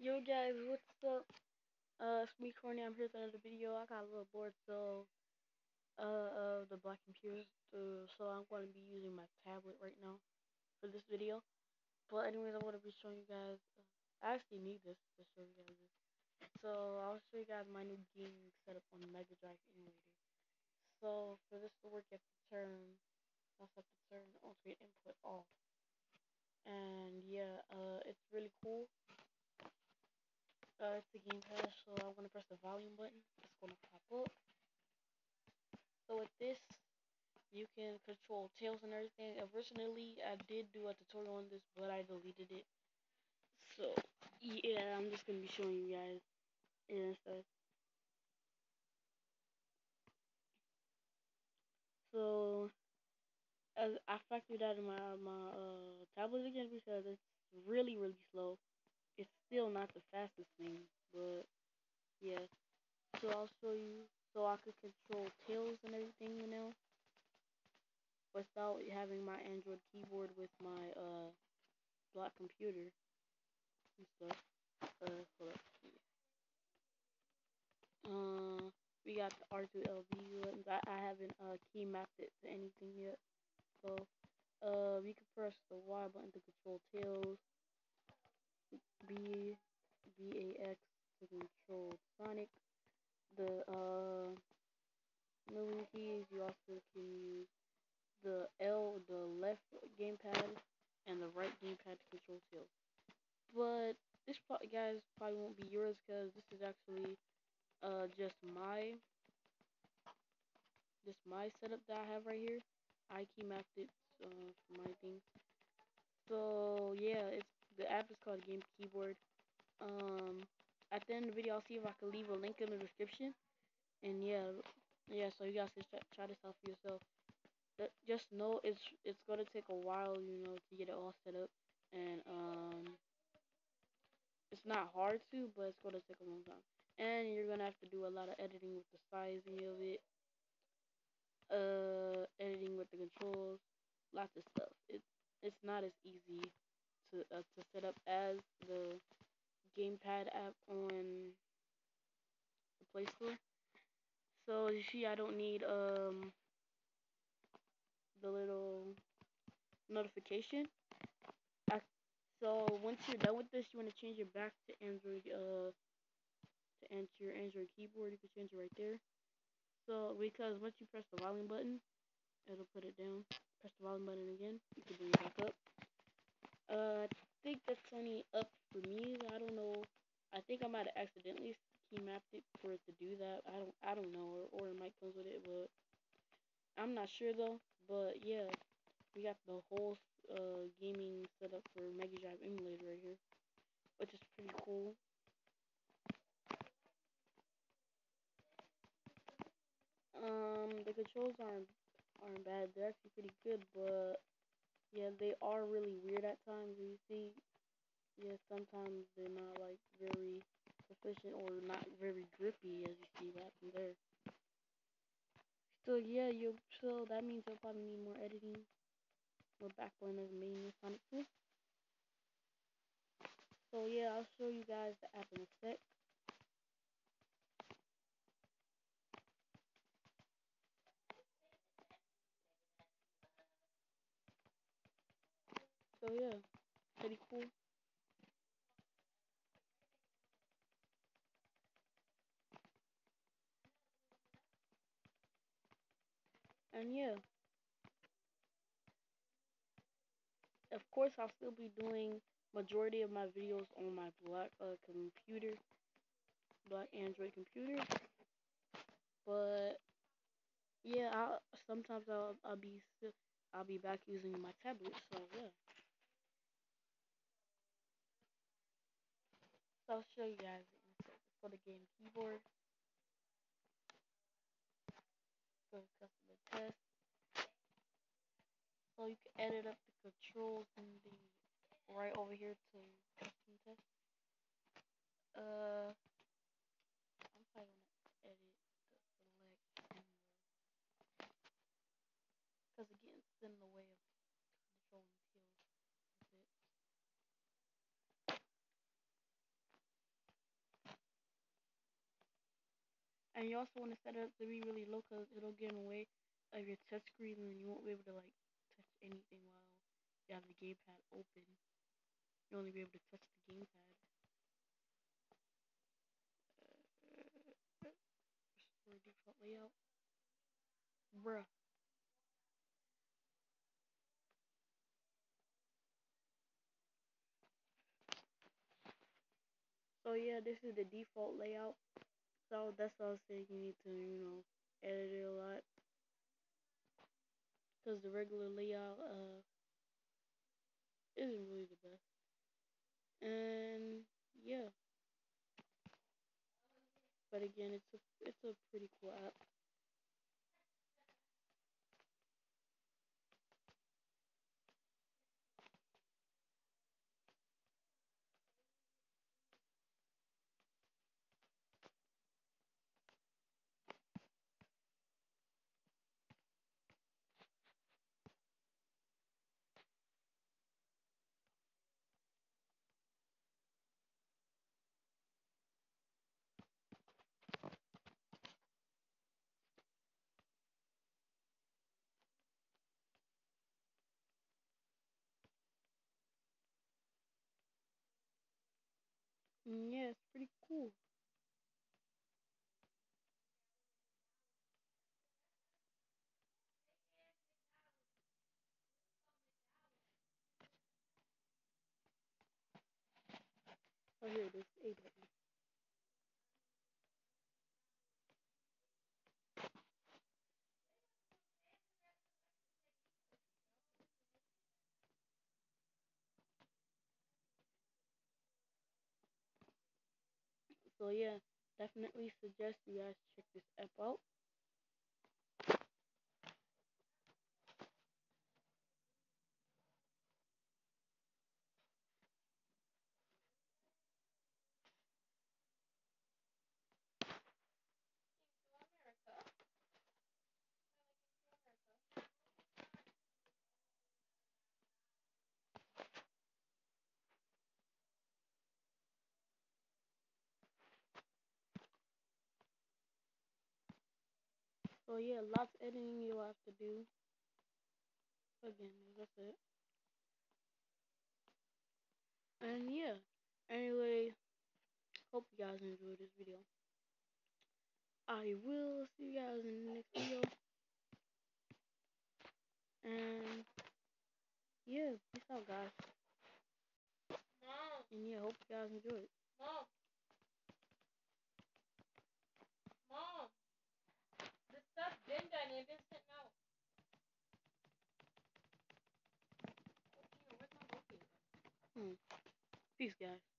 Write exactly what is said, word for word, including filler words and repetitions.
Yo guys, what's up? Uh, it's me, Corny. I'm here with another video. I got a little bored, so uh, of the black computer, uh, so I'm going to be using my tablet right now for this video. But anyways, I'm going to be showing you guys. Uh, I actually need this to show you guys this. So I'll show you guys my new gaming setup on the Mega Drive emulator. So for this to work, you have to turn. I have to turn alternate input off. And yeah, uh, it's really cool. Uh, it's a gamepad, so I'm gonna press the volume button. It's gonna pop up. So with this, you can control tails and everything. Originally, I did do a tutorial on this, but I deleted it. So yeah, I'm just gonna be showing you guys and stuff. So as I factored that in my my uh, tablet again because it's really really slow. It's still not the fastest thing, but yeah. So I'll show you. So I could control tails and everything, you know, without having my Android keyboard with my uh black computer and stuff. Uh, hold up. Uh, we got the R two L B buttons. I, I haven't uh key mapped it to anything yet. So uh, we can press the Y button to control tails. B B A X to control Sonic. The uh moving keys. You also can use the L, the left gamepad, and the right gamepad to control tails. But this pro- guys probably won't be yours because this is actually uh just my just my setup that I have right here. I key mapped it uh, for my thing. So yeah, it's the app is called Game Keyboard. Um, at the end of the video, I'll see if I can leave a link in the description. And yeah, yeah. So you guys can try, try this out for yourself. But just know it's it's gonna take a while, you know, to get it all set up. And um, it's not hard to, but it's gonna take a long time. And you're gonna have to do a lot of editing with the sizing of it, uh, editing with the controls, lots of stuff. It's it's not as easy to uh, to set up as the gamepad app on the Play Store. So you see, I don't need um the little notification. I, so once you're done with this, you want to change it back to Android. Uh, to enter your Android keyboard, you can change it right there. So because once you press the volume button, it'll put it down. Press the volume button again, you can bring it back up. Uh, I think that's only up for me. I don't know. I think I might have accidentally key mapped it for it to do that. I don't. I don't know, or, or it might comes with it, but I'm not sure though. But yeah, we got the whole uh gaming setup for Mega Drive emulator right here, which is pretty cool. Um, the controls aren't aren't bad. They're actually pretty good, but yeah, they are really weird at times. You see, yeah, sometimes they're not like very proficient or not very grippy as you see that from there. So yeah, you so that means you'll probably need more editing, more backbone as main Sonic two. So yeah, I'll show you guys the app in a sec. So yeah, pretty cool. And yeah, of course I'll still be doing majority of my videos on my black uh, computer, black Android computer. But yeah, I'll, sometimes I'll I'll be I'll be back using my tablet. So yeah, so I'll show you guys in a sec. Let's go to game keyboard, go to customer test. So you can edit up the controls and the right over here to custom test. Uh, I'm probably gonna edit the select and because again, it's in the way of controlling tails. That's it. And you also want to set it up to be really low because it'll get in the way of your touch screen and you won't be able to like touch anything while you have the gamepad open. You'll only be able to touch the gamepad. Uh, restore default layout. Bruh. So yeah, this is the default layout. So that's what I was saying. You need to, you know, edit it a lot because the regular layout uh isn't really the best. And yeah, but again, it's a it's a pretty cool app. Mm, yeah, it's pretty cool. Oh, here it is, A button. So yeah, definitely suggest you guys check this app out. So yeah, lots of editing you'll have to do. Again, that's it. And yeah, anyway, hope you guys enjoyed this video. I will see you guys in the next video. And yeah, peace out, guys. Mom. And yeah, hope you guys enjoyed. Mom. Mom. The stuff been done and been sent out. Hmm. Peace, guys.